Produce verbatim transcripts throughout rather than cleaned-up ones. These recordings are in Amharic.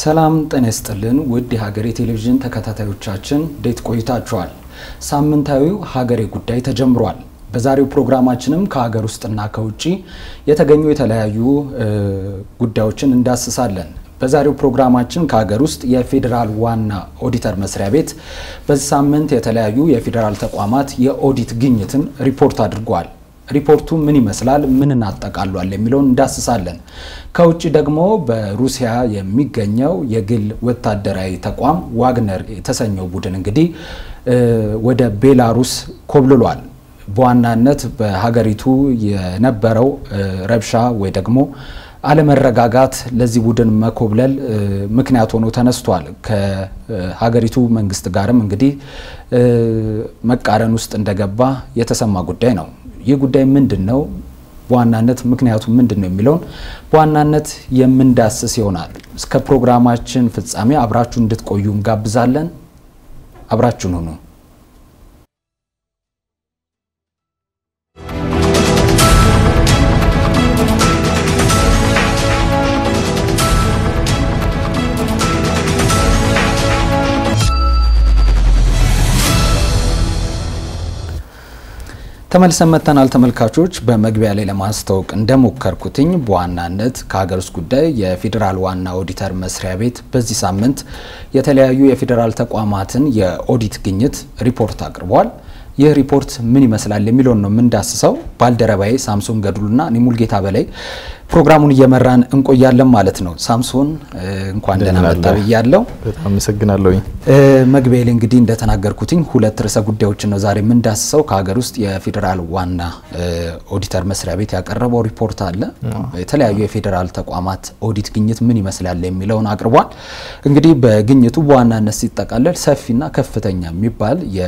ሰላም ጤና ይስጥልን ውድ የሀገሬ ቴሌቪዥን ተከታታዮቻችን እንዴት ቆይታችኋል? ሳምንታዊው ሀገሬ ጉዳይ ተጀምሯል። በዛሬው ፕሮግራማችንም ከሀገር ውስጥና ከውጪ የተገኙ የተለያዩ ጉዳዮችን እንዳስሳለን። በዛሬው ፕሮግራማችን ከሀገር ውስጥ የፌደራል ዋና ኦዲተር መስሪያ ቤት በዚህ ሳምንት የተለያዩ የፌደራል ተቋማት የኦዲት ግኝትን ሪፖርት አድርጓል። ሪፖርቱ ምን ይመስላል ምን እናጠቃሏል የሚለውን እንዳስሳለን። ከውጪ ደግሞ በሩሲያ የሚገኘው የግል ወታደራዊ ተቋም ዋግነር የተሰኘው ቡድን እንግዲህ ወደ ቤላሩስ ኮብልሏል። በዋናነት በሀገሪቱ የነበረው ረብሻ ወይ ደግሞ አለመረጋጋት ለዚህ ቡድን መኮብለል ምክንያት ሆኖ ተነስቷል። ከሀገሪቱ መንግስት ጋርም እንግዲህ መቃረን ውስጥ እንደገባ የተሰማ ጉዳይ ነው። ይህ ጉዳይ ምንድነው? በዋናነት ምክንያቱ ምንድነው የሚለውን በዋናነት የምንዳስስ ይሆናል። እስከ ፕሮግራማችን ፍጻሜ አብራችሁ እንድትቆዩ እንጋብዛለን። አብራችሁን ሁኑ። ተመልሰን መተናል ተመልካቾች። በመግቢያ ላይ ለማስተዋወቅ እንደሞከርኩትኝ በዋናነት ከሀገር ውስጥ ጉዳይ የፌደራል ዋና ኦዲተር መስሪያ ቤት በዚህ ሳምንት የተለያዩ የፌደራል ተቋማትን የኦዲት ግኝት ሪፖርት አቅርቧል። ይህ ሪፖርት ምን ይመስላል የሚለውን ነው ምንዳስሰው። ባልደረባዬ ሳምሶን ገድሉና ኒሙልጌታ በላይ ፕሮግራሙን እየመራን እንቆያለን ማለት ነው። ሳምሶን እንኳን ደህና መጣህ ብያለሁ። በጣም አመሰግናለሁ። መግቢያ ላይ እንግዲህ እንደተናገርኩትኝ ሁለት ርዕሰ ጉዳዮችን ነው ዛሬ ምንዳስሰው። ከሀገር ውስጥ የፌደራል ዋና ኦዲተር መስሪያ ቤት ያቀረበው ሪፖርት አለ። የተለያዩ የፌደራል ተቋማት ኦዲት ግኝት ምን ይመስላል የሚለውን አቅርቧል። እንግዲህ በግኝቱ በዋናነት ሲጠቃለል ሰፊና ከፍተኛ የሚባል የ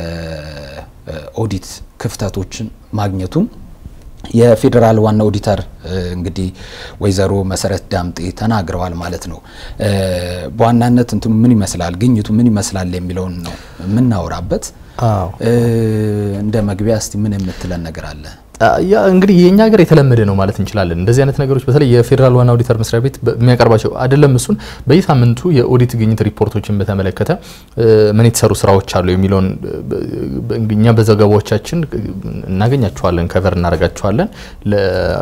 ኦዲት ክፍተቶችን ማግኘቱን የፌደራል ዋና ኦዲተር እንግዲህ ወይዘሮ መሰረት ዳምጤ ተናግረዋል ማለት ነው። በዋናነት እንትኑ ምን ይመስላል ግኝቱ ምን ይመስላል የሚለውን ነው ምናወራበት። አዎ እንደ መግቢያ እስቲ ምን የምትለን ነገር አለ? ያ እንግዲህ የኛ ሀገር የተለመደ ነው ማለት እንችላለን። እንደዚህ አይነት ነገሮች በተለይ የፌደራል ዋና ኦዲተር መስሪያ ቤት የሚያቀርባቸው አይደለም እሱን በየሳምንቱ የኦዲት ግኝት ሪፖርቶችን በተመለከተ ምን የተሰሩ ስራዎች አሉ የሚለውን እኛ በዘገባዎቻችን እናገኛቸዋለን፣ ከቨር እናረጋቸዋለን፣ ለ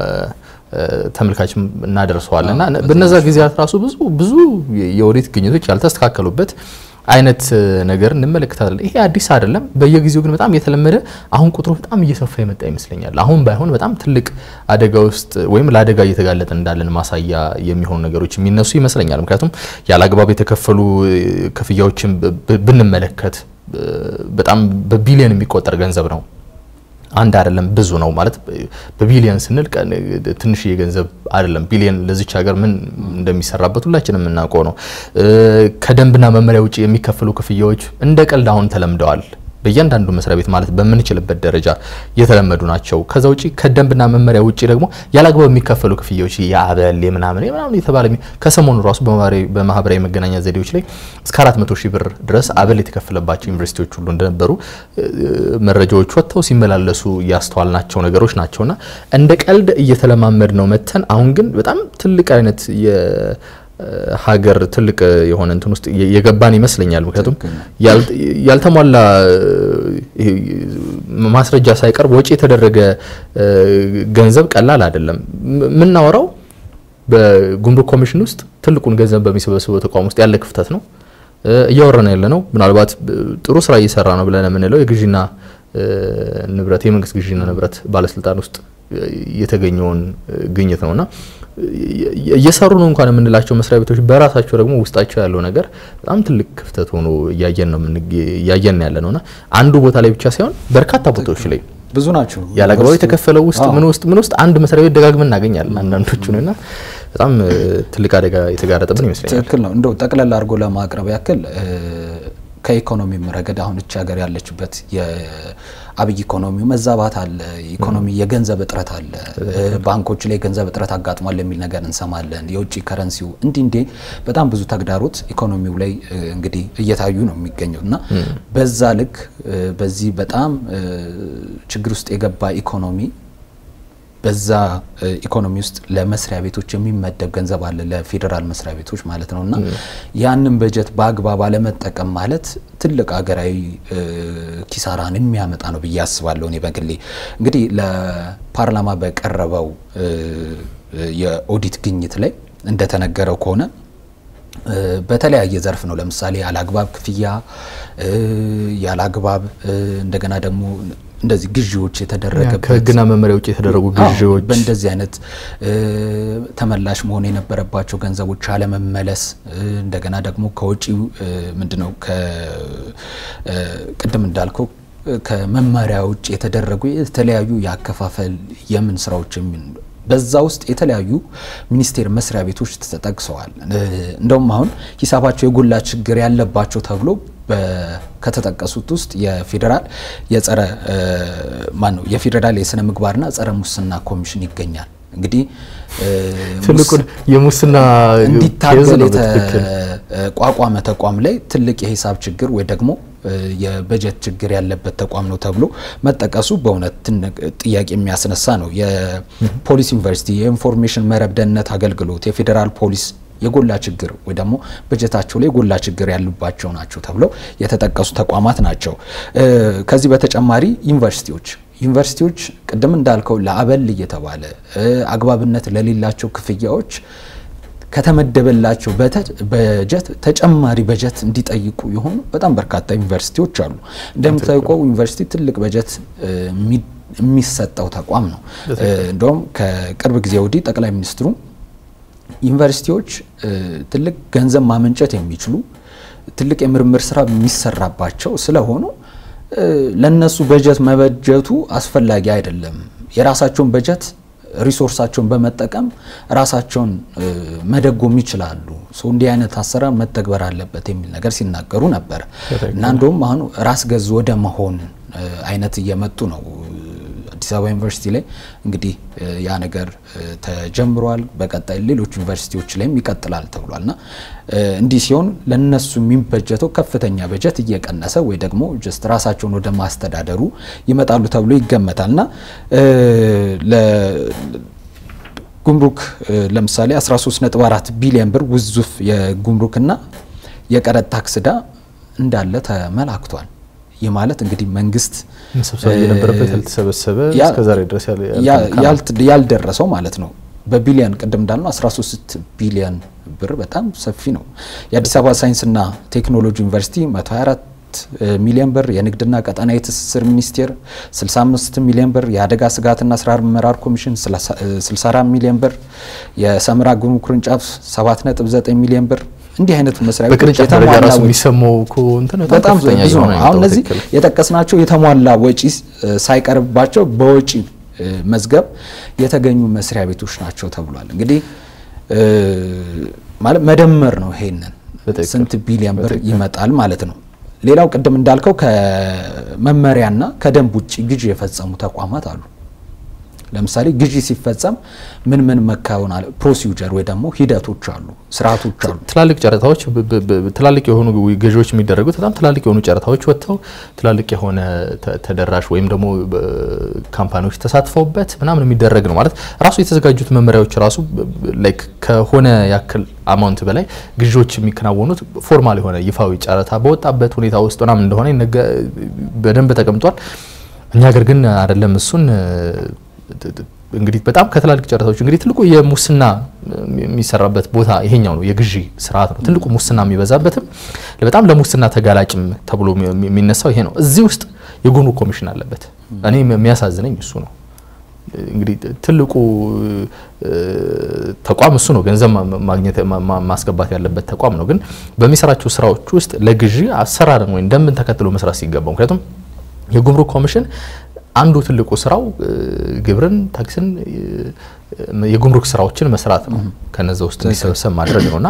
ተመልካችም እናደርሰዋለንና በእነዛ ጊዜያት ራሱ ብዙ ብዙ የኦዲት ግኝቶች ያልተስተካከሉበት አይነት ነገር እንመለከታለን። ይሄ አዲስ አይደለም። በየጊዜው ግን በጣም የተለመደ አሁን ቁጥሩ በጣም እየሰፋ የመጣ ይመስለኛል። አሁን ባይሆን በጣም ትልቅ አደጋ ውስጥ ወይም ለአደጋ እየተጋለጠ እንዳለን ማሳያ የሚሆኑ ነገሮች የሚነሱ ይመስለኛል። ምክንያቱም ያላግባብ የተከፈሉ ክፍያዎችን ብንመለከት በጣም በቢሊዮን የሚቆጠር ገንዘብ ነው። አንድ አይደለም ብዙ ነው ማለት በቢሊዮን ስንል ትንሽ የገንዘብ አይደለም። ቢሊዮን ለዚች ሀገር ምን እንደሚሰራበት ሁላችንም እናውቀው ነው። ከደንብና መመሪያ ውጪ የሚከፈሉ ክፍያዎች እንደ ቀልድ አሁን ተለምደዋል። በእያንዳንዱ መስሪያ ቤት ማለት በምንችልበት ደረጃ የተለመዱ ናቸው። ከዛ ውጪ ከደንብና መመሪያ ውጪ ደግሞ ያላግባብ የሚከፈሉ ክፍያዎች ያበል የምናምን የምናምን የተባለ ከሰሞኑ ራሱ በማህበራዊ መገናኛ ዘዴዎች ላይ እስከ አራት መቶ ሺህ ብር ድረስ አበል የተከፈለባቸው ዩኒቨርሲቲዎች ሁሉ እንደነበሩ መረጃዎች ወጥተው ሲመላለሱ ያስተዋልናቸው ነገሮች ናቸውና እንደ ቀልድ እየተለማመድ ነው መተን አሁን ግን በጣም ትልቅ አይነት የ ሀገር ትልቅ የሆነ እንትን ውስጥ የገባን ይመስለኛል። ምክንያቱም ያልተሟላ ማስረጃ ሳይቀርብ ወጪ የተደረገ ገንዘብ ቀላል አይደለም። ምናወራው በጉምሩክ ኮሚሽን ውስጥ ትልቁን ገንዘብ በሚሰበስበው ተቋም ውስጥ ያለ ክፍተት ነው እያወራን ያለ ነው። ምናልባት ጥሩ ስራ እየሰራ ነው ብለን የምንለው የግዢና ንብረት የመንግስት ግዢና ንብረት ባለስልጣን ውስጥ የተገኘውን ግኝት ነውና እየሰሩ ነው እንኳን የምንላቸው መስሪያ ቤቶች በራሳቸው ደግሞ ውስጣቸው ያለው ነገር በጣም ትልቅ ክፍተት ሆኖ ያያየን ነው ምን ያያየን ያለ ነውና አንዱ ቦታ ላይ ብቻ ሳይሆን በርካታ ቦታዎች ላይ ብዙ ናቸው። ያላግባብ የተከፈለው ውስጥ ምን ውስጥ ምን ውስጥ አንድ መስሪያ ቤት ደጋግመን እናገኛለን አንዳንዶቹንና በጣም ትልቅ አደጋ የተጋረጠብን ይመስለኛል። ትክክል ነው። እንደው ጠቅለል አድርጎ ለማቅረብ ያክል ከኢኮኖሚ ረገድ አሁን እቺ ሀገር ያለችበት የአብይ ኢኮኖሚው መዛባት አለ። ኢኮኖሚ የገንዘብ እጥረት አለ። ባንኮች ላይ ገንዘብ እጥረት አጋጥሟል የሚል ነገር እንሰማለን። የውጪ ከረንሲው እንዲ እንዴ በጣም ብዙ ተግዳሮት ኢኮኖሚው ላይ እንግዲህ እየታዩ ነው የሚገኙና በዛ ልክ በዚህ በጣም ችግር ውስጥ የገባ ኢኮኖሚ በዛ ኢኮኖሚ ውስጥ ለመስሪያ ቤቶች የሚመደብ ገንዘብ አለ ለፌደራል መስሪያ ቤቶች ማለት ነውና ያንን በጀት በአግባብ አለመጠቀም ማለት ትልቅ ሀገራዊ ኪሳራን የሚያመጣ ነው ብዬ አስባለሁ። እኔ በግሌ እንግዲህ ለፓርላማ በቀረበው የኦዲት ግኝት ላይ እንደተነገረው ከሆነ በተለያየ ዘርፍ ነው። ለምሳሌ ያላግባብ ክፍያ ያላግባብ እንደገና ደግሞ እንደዚህ ግዢዎች የተደረገበት ከግና መመሪያ ውጪ የተደረጉ ግዢዎች በእንደዚህ አይነት ተመላሽ መሆን የነበረባቸው ገንዘቦች አለ መመለስ እንደገና ደግሞ ከውጪ ምንድነው ከቅድም እንዳልከው ከመመሪያ ውጪ የተደረጉ የተለያዩ ያከፋፈል የምን ስራዎች ምን በዛ ውስጥ የተለያዩ ሚኒስቴር መስሪያ ቤቶች ተጠቅሰዋል። እንደውም አሁን ሂሳባቸው የጎላ ችግር ያለባቸው ተብሎ ከተጠቀሱት ውስጥ የፌደራል የጸረ ማን ነው የፌደራል የስነ ምግባርና ጸረ ሙስና ኮሚሽን ይገኛል። እንግዲህ ትልቁ የሙስና እንዲታገል የተቋቋመ ተቋም ላይ ትልቅ የሂሳብ ችግር ወይ ደግሞ የበጀት ችግር ያለበት ተቋም ነው ተብሎ መጠቀሱ በእውነት ጥያቄ የሚያስነሳ ነው። የፖሊስ ዩኒቨርሲቲ የኢንፎርሜሽን መረብ ደህንነት አገልግሎት የፌደራል ፖሊስ የጎላ ችግር ወይ ደግሞ በጀታቸው ላይ የጎላ ችግር ያሉባቸው ናቸው ተብለው የተጠቀሱ ተቋማት ናቸው። ከዚህ በተጨማሪ ዩኒቨርሲቲዎች ዩኒቨርሲቲዎች ቅድም እንዳልከው ለአበል እየተባለ አግባብነት ለሌላቸው ክፍያዎች ከተመደበላቸው በጀት ተጨማሪ በጀት እንዲጠይቁ ይሆን በጣም በርካታ ዩኒቨርሲቲዎች አሉ። እንደምታውቀው ዩኒቨርሲቲ ትልቅ በጀት የሚሰጠው ተቋም ነው። እንደውም ከቅርብ ጊዜ ወዲህ ጠቅላይ ሚኒስትሩ ዩኒቨርሲቲዎች ትልቅ ገንዘብ ማመንጨት የሚችሉ ትልቅ የምርምር ስራ የሚሰራባቸው ስለሆኑ ለነሱ በጀት መበጀቱ አስፈላጊ አይደለም፣ የራሳቸውን በጀት ሪሶርሳቸውን በመጠቀም ራሳቸውን መደጎም ይችላሉ፣ ሶ እንዲህ አይነት አሰራር መተግበር አለበት የሚል ነገር ሲናገሩ ነበር። እና እንደውም አሁን ራስ ገዝ ወደ መሆን አይነት እየመጡ ነው። አዲስ አበባ ዩኒቨርሲቲ ላይ እንግዲህ ያ ነገር ተጀምሯል። በቀጣይ ሌሎች ዩኒቨርሲቲዎች ላይም ይቀጥላል ተብሏልና እንዲህ ሲሆን ለነሱ የሚበጀተው ከፍተኛ በጀት እየቀነሰ ወይ ደግሞ ጀስት ራሳቸውን ወደ ማስተዳደሩ ይመጣሉ ተብሎ ይገመታልና ለጉምሩክ ለምሳሌ አስራ ሶስት ነጥብ አራት ቢሊዮን ብር ውዝፍ የጉምሩክና የቀረጥ ታክስ ዕዳ እንዳለ ተመላክቷል። የማለት እንግዲህ መንግስት መሰብሰብ የነበረበት ያልተሰበሰበ እስከ ዛሬ ድረስ ያልደረሰው ማለት ነው። በቢሊዮን ቅድም እንዳልነው አስራ ሶስት ቢሊዮን ብር በጣም ሰፊ ነው። የአዲስ አበባ ሳይንስና ቴክኖሎጂ ዩኒቨርሲቲ መቶ ሃያ አራት ሚሊዮን ብር፣ የንግድና ቀጣናዊ ትስስር ሚኒስቴር ስልሳ አምስት ሚሊዮን ብር፣ የአደጋ ስጋትና ስራ አመራር ኮሚሽን ስልሳ አራት ሚሊዮን ብር፣ የሰመራ ጉምሩክ ቅርንጫፍ ሰባት ነጥብ ዘጠኝ ሚሊዮን ብር እንዲህ አይነት መስሪያ ቤቶች የተሟላ የሚሰማው ኮንተንት በጣም ብዙ ነው። አሁን እነዚህ የተጠቀስናቸው የተሟላ ወጪ ሳይቀርባቸው በወጪ መዝገብ የተገኙ መስሪያ ቤቶች ናቸው ተብሏል። እንግዲህ ማለት መደመር ነው ይሄንን ስንት ቢሊዮን ብር ይመጣል ማለት ነው። ሌላው ቅድም እንዳልከው ከመመሪያና ከደንብ ውጪ ግዢ የፈጸሙ ተቋማት አሉ። ለምሳሌ ግዢ ሲፈጸም ምን ምን መካውን አለ ፕሮሲጀር ወይ ደግሞ ሂደቶች አሉ፣ ስርዓቶች አሉ። ትላልቅ ጨረታዎች ትላልቅ የሆኑ ግዢዎች የሚደረጉት በጣም ትላልቅ የሆኑ ጨረታዎች ወጥተው ትላልቅ የሆነ ተደራሽ ወይም ደግሞ ካምፓኒዎች ተሳትፈውበት ምናምን የሚደረግ ነው ማለት ራሱ የተዘጋጁት መመሪያዎች ራሱ ላይክ ከሆነ ያክል አማውንት በላይ ግዢዎች የሚከናወኑት ፎርማል የሆነ ይፋዊ ጨረታ በወጣበት ሁኔታ ውስጥ ምናምን እንደሆነ በደንብ ተቀምጧል። እኛ ሀገር ግን አይደለም እሱን እንግዲህ በጣም ከትላልቅ ጨረታዎች እንግዲህ ትልቁ የሙስና የሚሰራበት ቦታ ይሄኛው ነው፣ የግዢ ስርዓት ነው። ትልቁ ሙስና የሚበዛበትም በጣም ለሙስና ተጋላጭም ተብሎ የሚነሳው ይሄ ነው። እዚህ ውስጥ የጉምሩክ ኮሚሽን አለበት። እኔ የሚያሳዝነኝ እሱ ነው። እንግዲህ ትልቁ ተቋም እሱ ነው፣ ገንዘብ ማግኘት ማስገባት ያለበት ተቋም ነው። ግን በሚሰራቸው ስራዎች ውስጥ ለግዢ አሰራርን ወይ እንደምን ተከትሎ መስራት ሲገባው ምክንያቱም የጉምሩክ ኮሚሽን አንዱ ትልቁ ስራው ግብርን ታክስን የጉምሩክ ስራዎችን መስራት ነው ከነዛ ውስጥ እንዲሰበሰብ ማድረግ ነውና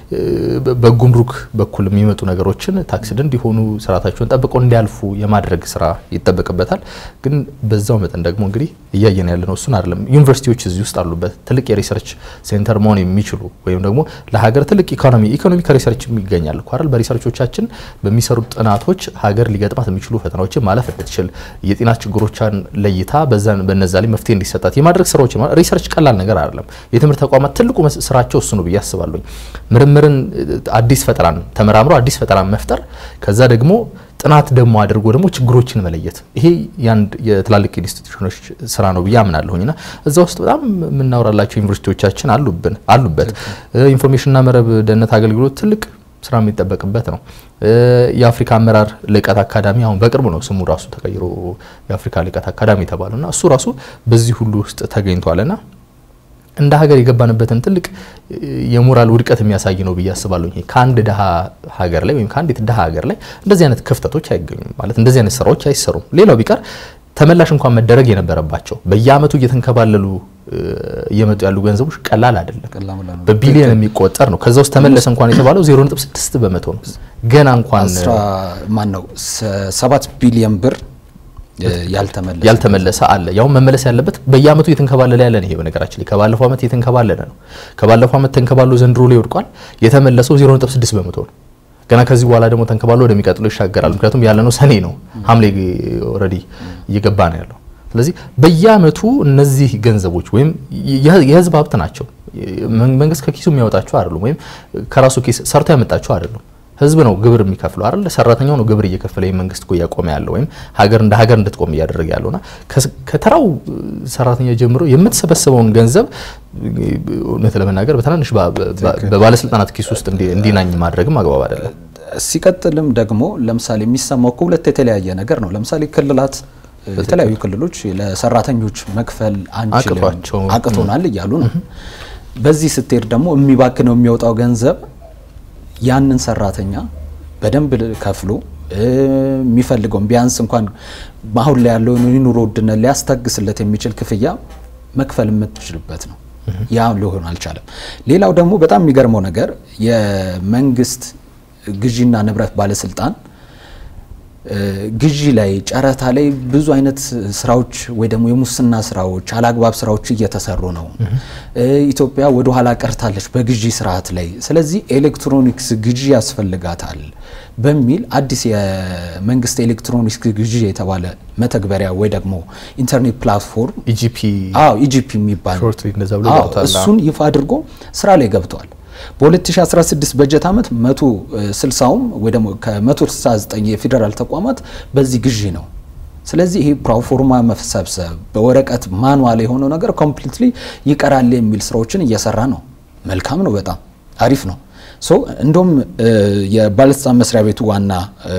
በጉምሩክ በኩል የሚመጡ ነገሮችን ታክስድ እንዲሆኑ ስራታቸውን ጠብቀው እንዲያልፉ የማድረግ ስራ ይተበቀበታል ግን በዛው መጠን ደግሞ እንግዲህ እያየን ያለነው እሱን አይደለም ዩኒቨርሲቲዎች እዚህ ውስጥ አሉበት ትልቅ የሪሰርች ሴንተር መሆን የሚችሉ ወይም ደግሞ ለሀገር ትልቅ ኢኮኖሚ ኢኮኖሚክ ሪሰርች የሚገኛል አይደል በሪሰርቾቻችን በሚሰሩ ጥናቶች ሀገር ሊገጥማት የሚችሉ ፈተናዎችን ማለፍ እንድትችል የጤና ችግሮችን ለይታ በዛን በነዛ ላይ መፍትሄ እንዲሰጣት የማድረግ ስራዎች ሪሰርች ቀላል ነገር አይደለም የትምህርት ተቋማት ትልቁ ስራቸው እሱ ነው ብያስባለሁ ምርምርን አዲስ ፈጠራን ተመራምሮ አዲስ ፈጠራን መፍጠር ከዛ ደግሞ ጥናት ደግሞ አድርጎ ደግሞ ችግሮችን መለየት ይሄ ያንድ የትላልቅ ኢንስቲትዩሽኖች ስራ ነው ብያምናለሁኝና እዛ ውስጥ በጣም ምናወራላቸው ዩኒቨርሲቲዎቻችን አሉብን አሉበት ኢንፎርሜሽንና መረብ ደህንነት አገልግሎት ትልቅ ስራ የሚጠበቅበት ነው የአፍሪካ አመራር ልቀት አካዳሚ አሁን በቅርቡ ነው ስሙ ራሱ ተቀይሮ የአፍሪካ ልቀት አካዳሚ ተባለና እሱ ራሱ በዚህ ሁሉ ውስጥ ተገኝቷልና እንደ ሀገር የገባንበትን ትልቅ የሞራል ውድቀት የሚያሳይ ነው ብያስባለሁ ይሄ ካንድ ደሃ ሀገር ላይ ወይም ካንዲት ደሃ ሀገር ላይ እንደዚህ አይነት ክፍተቶች አይገኙም ማለት እንደዚህ አይነት ስራዎች አይሰሩም ሌላው ቢቀር ተመላሽ እንኳን መደረግ የነበረባቸው በየአመቱ እየተንከባለሉ እየመጡ ያሉ ገንዘቦች ቀላል አይደለም በቢሊየን የሚቆጠር ነው ከዛው ተመለሰ እንኳን የተባለው ዜሮ ነጥብ ስድስት በመቶ ነው ገና እንኳን ማን ነው ሰባት ቢሊየን ብር ያልተመለሰ ያልተመለሰ አለ ያው መመለስ ያለበት በየአመቱ እየተንከባለለ ያለ ነው ይሄ በነገራችን ላይ ከባለፈው አመት እየተንከባለለ ነው ከባለፈው አመት ተንከባሎ ዘንድሮ ላይ ወድቋል የተመለሰው ዜሮ ነጥብ ስድስት በመቶ ነው ገና ከዚህ በኋላ ደግሞ ተንከባሎ ወደሚቀጥለው ይሻገራል ምክንያቱም ያለነው ሰኔ ነው ሐምሌ ኦሬዲ እየገባ ነው ያለው ስለዚህ በየአመቱ እነዚህ ገንዘቦች ወይም የህዝብ ሀብት ናቸው መንግስት ከኪሱ የሚያወጣቸው አይደሉም ወይም ከራሱ ኪስ ሰርቶ ያመጣቸው አይደሉም ህዝብ ነው ግብር የሚከፍለው አይደል ሰራተኛው ነው ግብር እየከፈለ የመንግስት ኮ ያቆመ ያለው ወይም ሀገር እንደ ሀገር እንድትቆም ያደረገ ያለውና ከተራው ሰራተኛ ጀምሮ የምትሰበሰበውን ገንዘብ እውነት ለመናገር በተናንሽ በባለስልጣናት ኪስ ውስጥ እንዲናኝ ማድረግም አግባብ አይደለም ሲቀጥልም ደግሞ ለምሳሌ የሚሰማው ሁለት የተለያየ ነገር ነው ለምሳሌ ክልላት የተለያዩ ክልሎች ለሰራተኞች መክፈል አንችልም አቅቶናል ይያሉ ነው በዚህ ስትሄድ ደግሞ የሚባክነው የሚወጣው ገንዘብ ያንን ሰራተኛ በደንብ ከፍሎ የሚፈልገው ቢያንስ እንኳን ባሁን ላይ ያለው ኑሮ ውድነት ሊያስተግስለት የሚችል ክፍያ መክፈል የምትችልበት ነው ያ ሊሆን አልቻለም ሌላው ደግሞ በጣም የሚገርመው ነገር የመንግስት ግዢና ንብረት ባለስልጣን ግዢ ላይ ጨረታ ላይ ብዙ አይነት ስራዎች ወይ ደግሞ የሙስና ስራዎች አላግባብ ስራዎች እየተሰሩ ነው ኢትዮጵያ ወደ ኋላ ቀርታለች በግዢ ስርዓት ላይ ስለዚህ ኤሌክትሮኒክስ ግዢ ያስፈልጋታል በሚል አዲስ የመንግስት ኤሌክትሮኒክስ ግዢ የተባለ መተግበሪያ ወይ ደግሞ ኢንተርኔት ፕላትፎርም ኢጂፒ አዎ ኢጂፒ የሚባል እሱን ይፋ አድርጎ ስራ ላይ ገብቷል በ2016 በጀት አመት መቶ ስልሳውም ወይ ደግሞ ከ169 የፌደራል ተቋማት በዚህ ግዢ ነው ስለዚህ ይሄ ፕሮፎርማ መፍሰብሰብ በወረቀት ማኑዋል የሆነው ነገር ኮምፕሊትሊ ይቀራል የሚል ስራዎችን እየሰራ ነው መልካም ነው በጣም አሪፍ ነው ሶ እንደም የባለስልጣን መስሪያ ቤቱ ዋና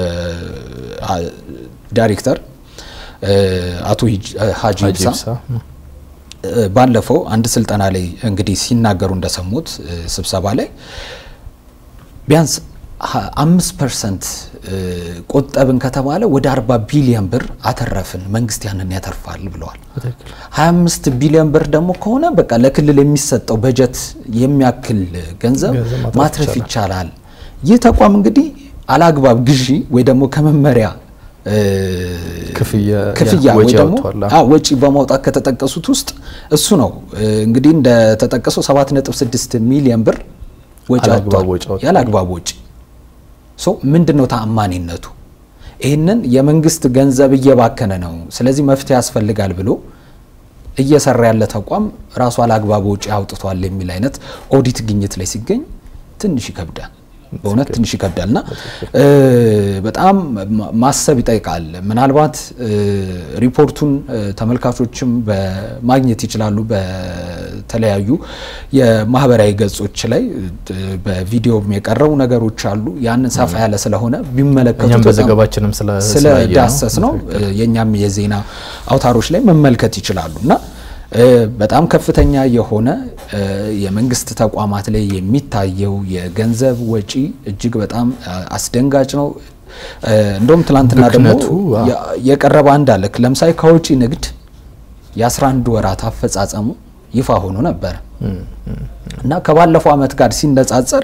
ዳይሬክተር አቶ ሀጂ ኢብሳ ባለፈው አንድ ስልጣና ላይ እንግዲህ ሲናገሩ እንደሰሙት ስብሰባ ላይ ቢያንስ አምስት ፐርሰንት ቆጠብን ከተባለ ወደ አርባ ቢሊዮን ብር አተረፍን መንግስት ያንን ያተርፋል ብለዋል ሃያ አምስት ቢሊዮን ብር ደግሞ ከሆነ በቃ ለክልል የሚሰጠው በጀት የሚያክል ገንዘብ ማትረፍ ይቻላል ይህ ተቋም እንግዲህ አላግባብ ግዢ ወይ ደግሞ ከመመሪያ ክፍያ ክፍያ ወይ ደግሞ አዎ ወጪ በማውጣት ከተጠቀሱት ውስጥ እሱ ነው እንግዲህ እንደ ተጠቀሰው ሰባት ነጥብ ስድስት ሚሊዮን ብር ወጪ አውጥቷል ያላግባብ ወጪ ሶ ምንድነው ተአማኒነቱ ይሄንን የመንግስት ገንዘብ እየባከነ ነው ስለዚህ መፍትሄ ያስፈልጋል ብሎ እየሰራ ያለ ተቋም ራሱ አላግባብ ወጪ አውጥቷል የሚል አይነት ኦዲት ግኝት ላይ ሲገኝ ትንሽ ይከብዳል በእውነት ትንሽ ይከብዳልና በጣም ማሰብ ይጠይቃል ምናልባት ሪፖርቱን ተመልካቾችም በማግኘት ይችላሉ በተለያዩ የማህበራዊ ገጾች ላይ በቪዲዮ የቀረቡ ነገሮች አሉ ያንን ሰፋ ያለ ስለሆነ ቢመለከቱት በዘገባችንም ስለ ዳሰስ ነው የኛም የዜና አውታሮች ላይ መመልከት ይችላሉና በጣም ከፍተኛ የሆነ የመንግስት ተቋማት ላይ የሚታየው የገንዘብ ወጪ እጅግ በጣም አስደንጋጭ ነው እንደውም ትላንትና ደግሞ የቀረበ አንድ አለ ለምሳሌ ከወጪ ንግድ የ11 ወራት አፈጻጸሙ ይፋ ሆኖ ነበር እና ከባለፈው አመት ጋር ሲነጻጸር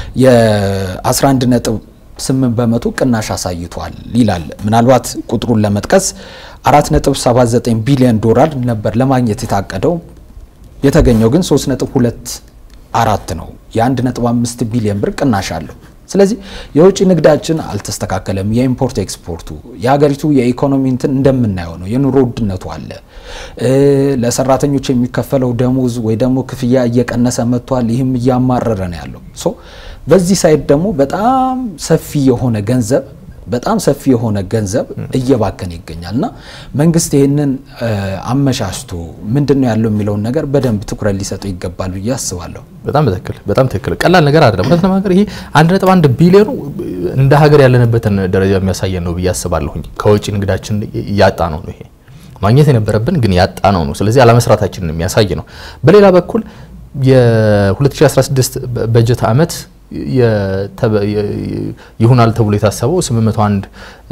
የ11.8 በመቶ ቅናሽ አሳይቷል ይላል። ምናልባት ቁጥሩን ለመጥቀስ አራት ነጥብ ሰባት ዘጠኝ ቢሊዮን ዶላር ነበር ለማግኘት የታቀደው የተገኘው ግን ሶስት ነጥብ ሁለት አራት ነው። የ1 ነጥብ አምስት ቢሊዮን ብር ቅናሽ አለው። ስለዚህ የውጭ ንግዳችን አልተስተካከለም። የኢምፖርት ኤክስፖርቱ የሀገሪቱ የኢኮኖሚ እንትን እንደምናየው ነው። የኑሮ ውድነቱ አለ። ለሰራተኞች የሚከፈለው ደሞዝ ወይ ደግሞ ክፍያ እየቀነሰ መጥቷል። ይህም እያማረረ ነው ያለው። ሶ በዚህ ሳይድ ደግሞ በጣም ሰፊ የሆነ ገንዘብ በጣም ሰፊ የሆነ ገንዘብ እየባከነ ይገኛልና መንግስት ይሄንን አመሻሽቶ ምንድነው ያለው የሚለውን ነገር በደንብ ትኩረት ሊሰጠው ይገባል ብዬ አስባለሁ። በጣም ትክክል በጣም ትክክል ቀላል ነገር አይደለም። ማለት ለማገር ይሄ አንድ ነጥብ አንድ ቢሊዮን እንደ ሀገር ያለንበትን ደረጃ የሚያሳየን ነው ብዬ አስባለሁ። ከውጪ ንግዳችን ያጣ ነው ነው ይሄ ማግኘት የነበረብን ግን ያጣ ነው ነው። ስለዚህ አለመስራታችንን የሚያሳይ ነው። በሌላ በኩል የ2016 በጀት አመት ይሆናል ተብሎ የታሰበው ስምንት መቶ አንድ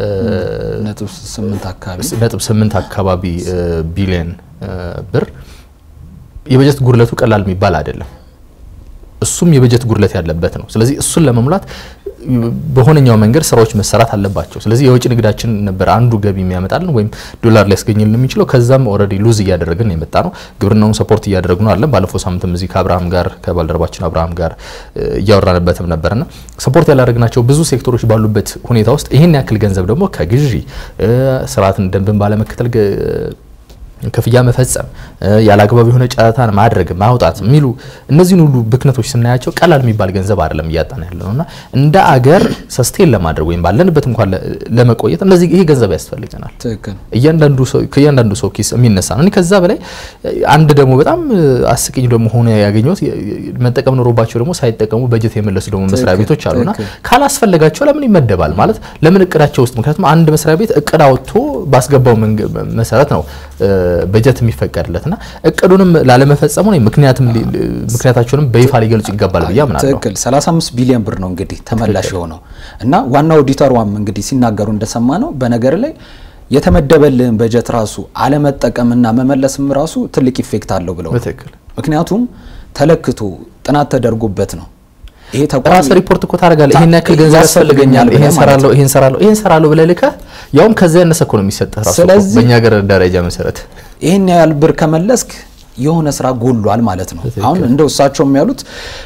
ነጥብ ስምንት አካባቢ ቢሊዮን ብር የበጀት ጉድለቱ ቀላል የሚባል አይደለም። እሱም የበጀት ጉድለት ያለበት ነው። ስለዚህ እሱን ለመሙላት በሆነኛው መንገድ ስራዎች መሰራት አለባቸው። ስለዚህ የውጭ ንግዳችን ነበር አንዱ ገቢ የሚያመጣልን ወይም ዶላር ሊያስገኝልን የሚችለው ከዛም ኦሬዲ ሉዝ እያደረግን የመጣ ነው። ግብርናውን ሰፖርት እያደረግነው አለ። ባለፈው ሳምንትም እዚህ ከአብርሃም ጋር ከባልደረባችን አብርሃም ጋር እያወራንበትም ነበርና ሰፖርት ያላደረግናቸው ብዙ ሴክተሮች ባሉበት ሁኔታ ውስጥ ይሄን ያክል ገንዘብ ደግሞ ከግዢ ስርዓትን ደንብን ባለመከተል ከፍያ መፈጸም ያላግባብ የሆነ ጫታን ማድረግ ማውጣት ሚሉ እነዚህን ሁሉ ብክነቶች ስናያቸው ቀላል የሚባል ገንዘብ አይደለም እያጣን ያለውና እንደ አገር ሰስቴን ለማድረግ ወይም ባለንበት እንኳን ለመቆየት እንደዚህ ይሄ ገንዘብ ያስፈልገናል። እያንዳንዱ ሰው ከእያንዳንዱ ሰው ኪስ የሚነሳ ነው። እኔ ከዛ በላይ አንድ ደግሞ በጣም አስቂኝ ደግሞ ሆነ ያገኘሁት መጠቀም ኖሮባቸው ደግሞ ሳይጠቀሙ በጀት የመለሱ ደግሞ መስሪያ ቤቶች አሉና ካላስፈልጋቸው ለምን ይመደባል ማለት ለምን እቅዳቸው ውስጥ ምክንያቱም አንድ መስሪያ ቤት እቅድ አውጥቶ ባስገባው መሰረት ነው በጀት የሚፈቀድለትና እቅዱንም ላለመፈጸሙ ነው ምክንያቱም ምክንያታቸውንም በይፋ ሊገልጹ ይገባል ብዬ አምናለሁ። ትክክል ሰላሳ አምስት ቢሊዮን ብር ነው እንግዲህ ተመላሽ የሆነው እና ዋናው ኦዲተሯም እንግዲህ ሲናገሩ እንደሰማ ነው በነገር ላይ የተመደበልን በጀት ራሱ አለመጠቀምና መመለስም ራሱ ትልቅ ኢፌክት አለው ብለው ምክንያቱም ተለክቶ ጥናት ተደርጎበት ነው። ይሄ ተቋም ሪፖርት እኮ ታረጋለ ይሄን ያክል ገንዘብ ያስፈልገኛል ይሄን ሰራለው ይሄን ሰራለው ይሄን ሰራለው ብለልከ ያውም ከዛ ያነሰ እኮ ነው የሚሰጠው ራሱ በእኛ ሀገር ደረጃ መሰረት ይሄን ያህል ብር ከመለስክ የሆነ ስራ ጎሏል ማለት ነው። አሁን እንደው እሳቸውም ያሉት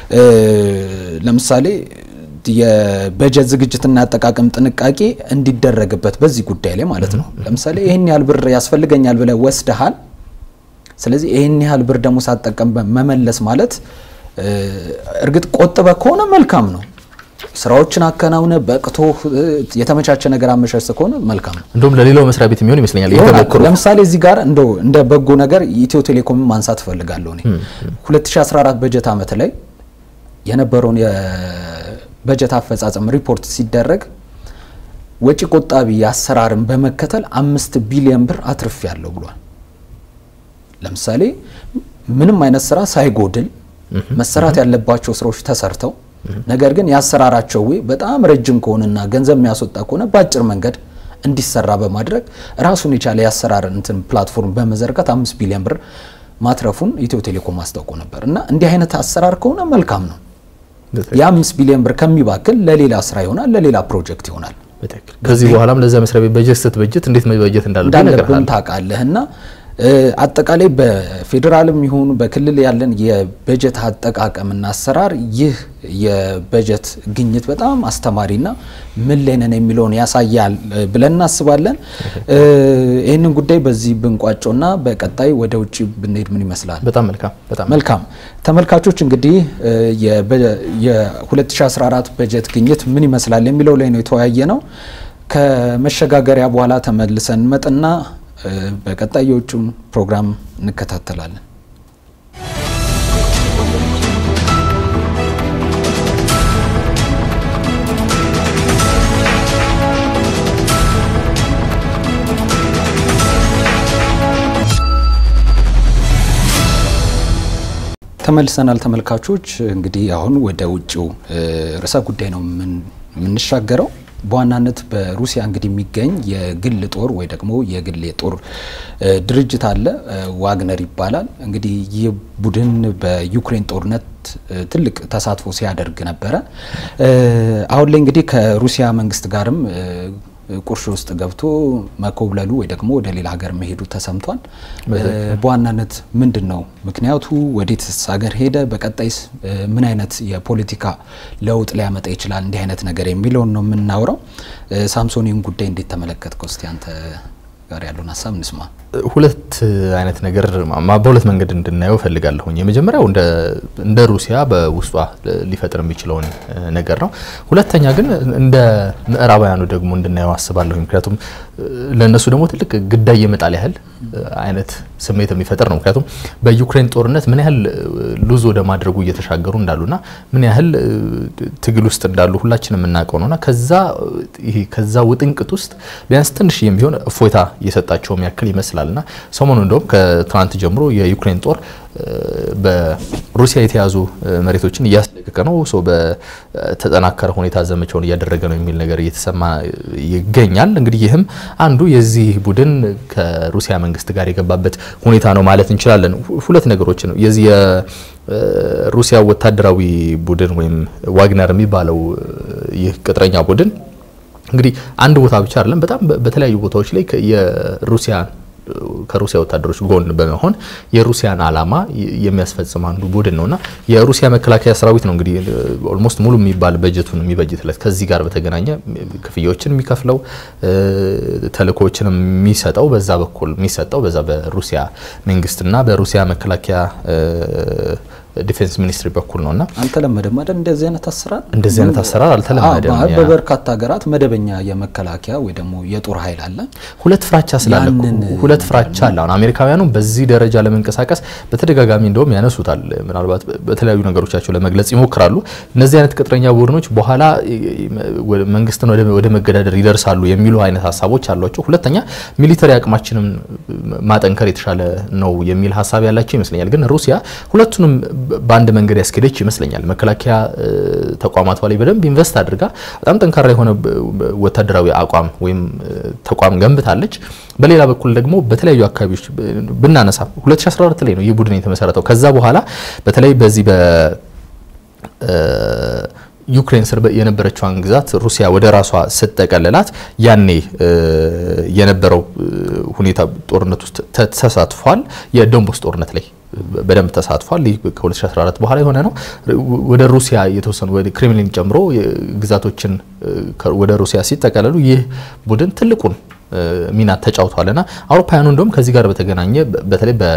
ለምሳሌ የበጀት ዝግጅትና አጠቃቀም ጥንቃቄ እንዲደረግበት በዚህ ጉዳይ ላይ ማለት ነው። ለምሳሌ ይሄን ያህል ብር ያስፈልገኛል ብለ ወስደሃል። ስለዚህ ይሄን ያህል ብር ደግሞ ሳትጠቀም መመለስ ማለት እርግጥ ቆጥበ ከሆነ መልካም ነው። ስራዎችን አከናውነ በቅቶ የተመቻቸ ነገር አመሻሽ ከሆነ መልካም ነው። እንደውም ለሌላው መስሪያ ቤት የሚሆን ይመስለኛል የተሞክሮ ለምሳሌ እዚህ ጋር እንደው እንደ በጎ ነገር ኢትዮ ቴሌኮም ማንሳት ፈልጋለሁ። እኔ ሁለት ሺህ አስራ አራት በጀት አመት ላይ የነበረውን የበጀት አፈጻጸም ሪፖርት ሲደረግ ወጪ ቆጣቢ አሰራርን በመከተል አምስት ቢሊዮን ብር አትርፍ ያለው ብሏል። ለምሳሌ ምንም አይነት ስራ ሳይጎድል መሰራት ያለባቸው ስራዎች ተሰርተው ነገር ግን ያሰራራቸው ወይ በጣም ረጅም ከሆነና ገንዘብ የሚያስወጣ ከሆነ ባጭር መንገድ እንዲሰራ በማድረግ ራሱን የቻለ ያሰራር እንትን ፕላትፎርም በመዘርጋት አምስት ቢሊዮን ብር ማትረፉን ኢትዮ ቴሌኮም አስታውቆ ነበርና እንዲህ አይነት አሰራር ከሆነ መልካም ነው። የ5 ቢሊዮን ብር ከሚባክል ለሌላ ስራ ይሆናል ለሌላ ፕሮጀክት ይሆናል። ከዚህ በኋላም ለዛ መስሪያ ቤት በጀት በጀት እንዴት መበጀት እንዳለበት ነገር ታውቃለህና አጠቃላይ በፌደራልም ይሁን በክልል ያለን የበጀት አጠቃቀምና አሰራር ይህ የበጀት ግኝት በጣም አስተማሪና ምን ላይ ነን የሚለውን ያሳያል ብለን እናስባለን። ይሄንን ጉዳይ በዚህ ብንቋጮና በቀጣይ ወደ ውጪ ብንሄድ ምን ይመስላል? በጣም መልካም በጣም መልካም ተመልካቾች እንግዲህ የ2014 በጀት ግኝት ምን ይመስላል የሚለው ላይ ነው የተወያየነው። ከመሸጋገሪያ በኋላ ተመልሰን መጥና በቀጣይ የውጭውን ፕሮግራም እንከታተላለን። ተመልሰናል ተመልካቾች እንግዲህ አሁን ወደ ውጭው ርዕሰ ጉዳይ ነው ምን ምንሻገረው በዋናነት በሩሲያ እንግዲህ የሚገኝ የግል ጦር ወይ ደግሞ የግል የጦር ድርጅት አለ ዋግነር ይባላል። እንግዲህ ይህ ቡድን በዩክሬን ጦርነት ትልቅ ተሳትፎ ሲያደርግ ነበረ። አሁን ላይ እንግዲህ ከሩሲያ መንግስት ጋርም ቁርሾ ውስጥ ገብቶ መኮብለሉ ወይ ደግሞ ወደ ሌላ ሀገር መሄዱ ተሰምቷል። በዋናነት ምንድነው ምክንያቱ? ወዴትስ ሀገር ሄደ? በቀጣይስ ምን አይነት የፖለቲካ ለውጥ ሊያመጣ ይችላል እንዲህ አይነት ነገር የሚለው ነው የምናወራው። ሳምሶኒን ጉዳይ እንዴት ተመለከትከው? እስቲ አንተ ጋር ያለውን ሐሳብ እንስማ። ሁለት አይነት ነገር በሁለት መንገድ እንድናየው ፈልጋለሁ። የመጀመሪያው እንደ እንደ ሩሲያ በውስጧ ሊፈጥር የሚችለውን ነገር ነው። ሁለተኛ ግን እንደ ምዕራባውያኑ ደግሞ እንድናየው አስባለሁ። ምክንያቱም ለነሱ ደግሞ ትልቅ ግዳይ የመጣል ያህል አይነት ስሜት የሚፈጥር ነው። ምክንያቱም በዩክሬን ጦርነት ምን ያህል ሉዝ ወደ ማድረጉ እየተሻገሩ እንዳሉና ምን ያህል ትግል ውስጥ እንዳሉ ሁላችንም እናውቀው ነውና ከዛ ይሄ ከዛ ውጥንቅጥ ውስጥ ቢያንስ ትንሽ የሚሆን እፎይታ የሰጣቸው ያክል ይመስላልና ሰሞኑን እንደውም ከትናንት ጀምሮ የዩክሬን ጦር በሩሲያ የተያዙ መሬቶችን እያስለቀቀ ነው። ሶ በተጠናከረ ሁኔታ ዘመቻውን እያደረገ ነው የሚል ነገር እየተሰማ ይገኛል። እንግዲህ ይህም አንዱ የዚህ ቡድን ከሩሲያ መንግስት ጋር የገባበት ሁኔታ ነው ማለት እንችላለን። ሁለት ነገሮች ነው የዚህ የሩሲያ ወታደራዊ ቡድን ወይም ዋግነር የሚባለው ይህ ቅጥረኛ ቡድን እንግዲህ አንድ ቦታ ብቻ አይደለም፣ በጣም በተለያዩ ቦታዎች ላይ የሩሲያ ከሩሲያ ወታደሮች ጎን በመሆን የሩሲያን አላማ የሚያስፈጽም አንዱ ቡድን ነውና የሩሲያ መከላከያ ሰራዊት ነው እንግዲህ ኦልሞስት ሙሉ የሚባል በጀቱን የሚበጅትለት ከዚህ ጋር በተገናኘ ክፍያዎችን የሚከፍለው ተልእኮዎችን የሚሰጠው በዛ በኩል የሚሰጠው በዛ በሩሲያ መንግስትና በሩሲያ መከላከያ ዲፌንስ ሚኒስትሪ በኩል ነውና አልተለመደም አይደል? እንደዚህ አይነት አሰራር እንደዚህ አይነት አሰራር አልተለመደም። አዎ በበርካታ ሀገራት መደበኛ የመከላከያ ወይ ደግሞ የጦር ኃይል አለ። ሁለት ፍራቻ ስላለ ሁለት ፍራቻ አለ። አሁን አሜሪካውያኑ በዚህ ደረጃ ለመንቀሳቀስ በተደጋጋሚ እንደውም ያነሱታል። ምናልባት በተለያዩ ነገሮቻቸው ለመግለጽ ይሞክራሉ። እነዚህ አይነት ቅጥረኛ ቡድኖች በኋላ መንግስትን ወደ መገዳደር ይደርሳሉ የሚሉ አይነት ሐሳቦች አሏቸው። ሁለተኛ ሚሊተሪ አቅማችንን ማጠንከር የተሻለ ነው የሚል ሐሳብ ያላቸው ይመስለኛል። ግን ሩሲያ ሁለቱንም በአንድ መንገድ ያስከደች ይመስለኛል። መከላከያ ተቋማት ላይ በደንብ ኢንቨስት አድርጋ በጣም ጠንካራ የሆነ ወታደራዊ አቋም ወይም ተቋም ገንብታለች። በሌላ በኩል ደግሞ በተለያዩ አካባቢዎች ብናነሳ ሁለት ሺህ አስራ አራት ላይ ነው ይህ ቡድን የተመሰረተው። ከዛ በኋላ በተለይ በዚህ በ ዩክሬን ስር የነበረችውን ግዛት ሩሲያ ወደ ራሷ ስትጠቀለላት ያኔ የነበረው ሁኔታ ጦርነት ውስጥ ተሳትፏል። የዶንባስ ጦርነት ላይ በደንብ ተሳትፏል። ከሁለት ሺህ አስራ አራት በኋላ የሆነ ነው። ወደ ሩሲያ የተወሰኑ ወደ ክሬምሊን ጨምሮ ግዛቶችን ወደ ሩሲያ ሲጠቀለሉ ይህ ቡድን ትልቁን ሚና ተጫውቷልና አውሮፓውያኑ እንደውም ከዚህ ጋር በተገናኘ በተለይ በ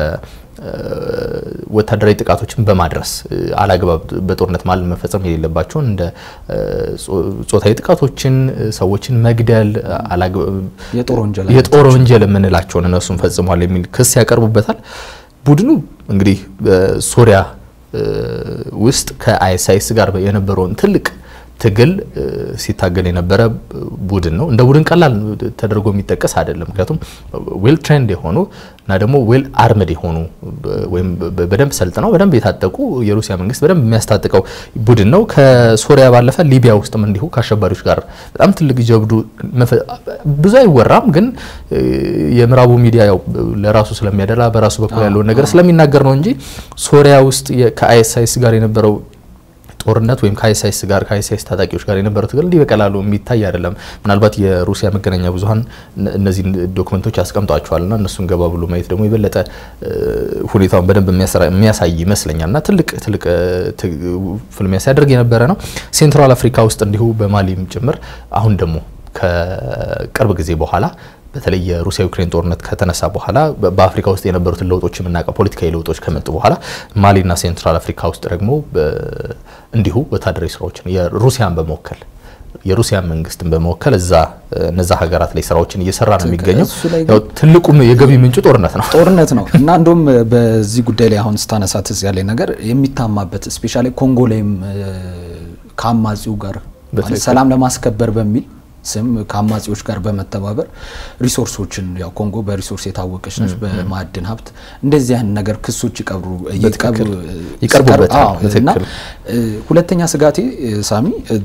ወታደራዊ ጥቃቶችን በማድረስ አላግባብ በጦርነት ማለት መፈጸም የሌለባቸው እንደ ጾታዊ ጥቃቶችን ሰዎችን መግደል አላግባብ የጦር ወንጀል የጦር ወንጀል የምንላቸው እነሱን ፈጽሟል የሚል ክስ ያቀርቡበታል። ቡድኑ እንግዲህ ሶሪያ ውስጥ ከአይኤስአይኤስ ጋር የነበረውን ትልቅ ትግል ሲታገል የነበረ ቡድን ነው። እንደ ቡድን ቀላል ተደርጎ የሚጠቀስ አይደለም። ምክንያቱም ዌል ትሬንድ የሆኑ እና ደግሞ ዌል አርምድ የሆኑ ወይም በደንብ ሰልጥነው በደንብ የታጠቁ የሩሲያ መንግስት በደንብ የሚያስታጥቀው ቡድን ነው። ከሶሪያ ባለፈ ሊቢያ ውስጥም እንዲሁ ከአሸባሪዎች ጋር በጣም ትልቅ ጀብዱ ብዙ አይወራም፣ ግን የምዕራቡ ሚዲያ ያው ለራሱ ስለሚያደላ በራሱ በኩል ያለውን ነገር ስለሚናገር ነው እንጂ ሶሪያ ውስጥ ከአይኤስአይኤስ ጋር የነበረው ጦርነት ወይም ከአይኤስአይኤስ ጋር ከአይኤስአይኤስ ታጣቂዎች ጋር የነበረው ትግል እንዲህ በቀላሉ የሚታይ አይደለም። ምናልባት የሩሲያ መገናኛ ብዙሃን እነዚህ ዶክመንቶች ያስቀምጧቸዋልና እነሱን ገባ ብሎ ማየት ደግሞ የበለጠ ሁኔታውን በደንብ የሚያሳይ ይመስለኛልና ትልቅ ትልቅ ፍልሚያ ሲያደርግ የነበረ ነው። ሴንትራል አፍሪካ ውስጥ እንዲሁ በማሊም ጭምር አሁን ደግሞ ከቅርብ ጊዜ በኋላ በተለይ የሩሲያ ዩክሬን ጦርነት ከተነሳ በኋላ በአፍሪካ ውስጥ የነበሩትን ለውጦች የምናቀ ፖለቲካዊ ለውጦች ከመጡ በኋላ ማሊና ሴንትራል አፍሪካ ውስጥ ደግሞ እንዲሁ ወታደራዊ ስራዎችን የሩሲያን በመወከል የሩሲያን መንግስትን በመወከል እዛ እነዛ ሀገራት ላይ ስራዎችን እየሰራ ነው የሚገኘው። ያው ትልቁ የገቢ ምንጭ ጦርነት ነው ጦርነት ነው እና እንደውም በዚህ ጉዳይ ላይ አሁን ስታነሳት እዚህ ያለ ነገር የሚታማበት ስፔሻሊ ኮንጎ ላይም ከአማጺው ጋር ሰላም ለማስከበር በሚል ስም ከአማጺዎች ጋር በመተባበር ሪሶርሶችን ያው ኮንጎ በሪሶርስ የታወቀች ነች በማዕድን ሀብት እንደዚህ አይነት ነገር ክሶች ይቀርቡ ይቀርቡ ይቀርቡበታል። እና ሁለተኛ ስጋቴ ሳሚ